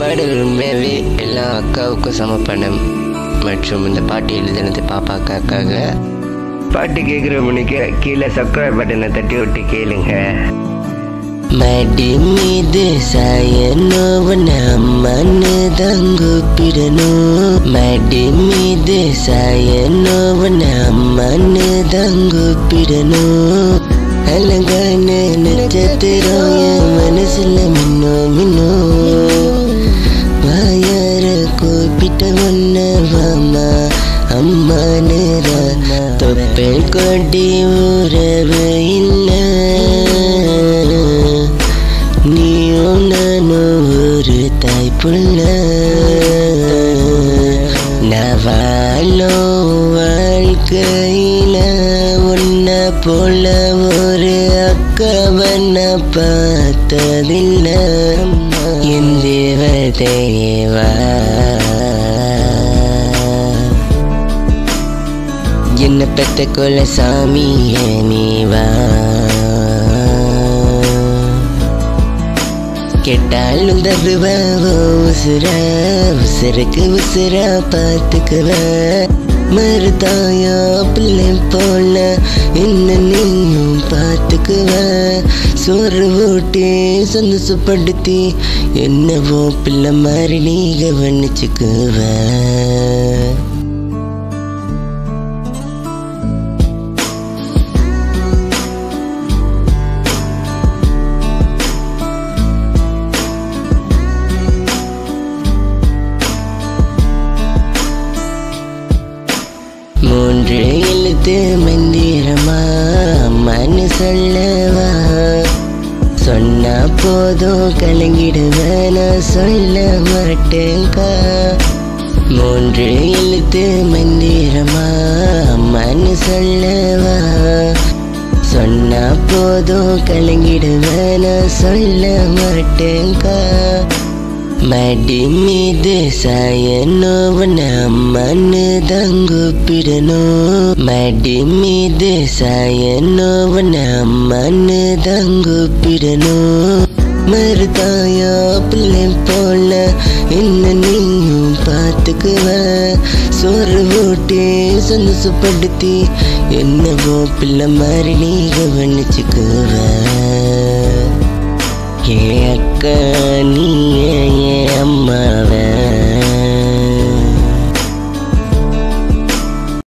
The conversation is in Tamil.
பாடல் உண்மையாகவே எல்லா அக்காவுக்கும் சமர்ப்பணம். மற்றும் இந்த பாட்டு எழுதுனது பாப்பா அக்காக்காக. பாட்டு கேட்குற மணிக்கு கீழே சப்ஸ்கிரைப் பட்டனை தட்டி விட்டு கேளுங்க. மடி மீது சாயனோவன அம்மன்னு தங்குப்பிடணும். மடி மீது சாயனோவன அம்மன்னு தங்குப்பிடணும். அழகான நட்சத்திரம் என் மனசுல மின்னோ மின்னோ. வாயார கூப்பிட்ட ஒன்ன வாமா அம்மா நேரா. தொப்பல் கொடி உறவு இல்லை, நீயும் நானும் ஒரு தாய்ப்புள்ள. நவாலும் வாழ்க்கையில உன்ன போல ஒரு அக்காவன பார்த்ததில்லை. என் தேவதேவா என்ன பெத்த கொல சாமியே நீவா. கேட்டாலும் தருவ உசுர உசுருக்கு உசுரா பார்த்துக்குவ. மருதாயா பிள்ளை போல என்ன நீயும் பார்த்துக்குவ. சோறு ஊட்டி சந்தோஷப்படுத்தி என்னவோ பிள்ளை மாதிரி நீ கவனிச்சுக்குவ. மூன்று எழுத்து மந்திரமா அம்மான்னு சொல்லவா. சொன்னா போதும் கலங்கிடுவேன், நான் சொல்ல மாட்டேங்கா. மூன்று எழுத்து மந்திரமா அம்மான்னு சொல்லவா. சொன்னா போதும் கலங்கிடுவேன், நான் சொல்ல மாட்டேங்கா. மடி மீது சாயனோவன அம்மன்னு தங்குப்பிடணும். மடி மீது சாயனோவன அம்மன்னு தங்குப்பிடணும். மருதாயா பிள்ளை போல என்ன நீயும் பார்த்துக்குவ. சோறு ஊட்டி சந்தோஷப்படுத்தி என்னவோ பிள்ளை மாதிரி நீ கவனிச்சுக்குவ. ஏ அக்கா நீ ஏ அம்மாவ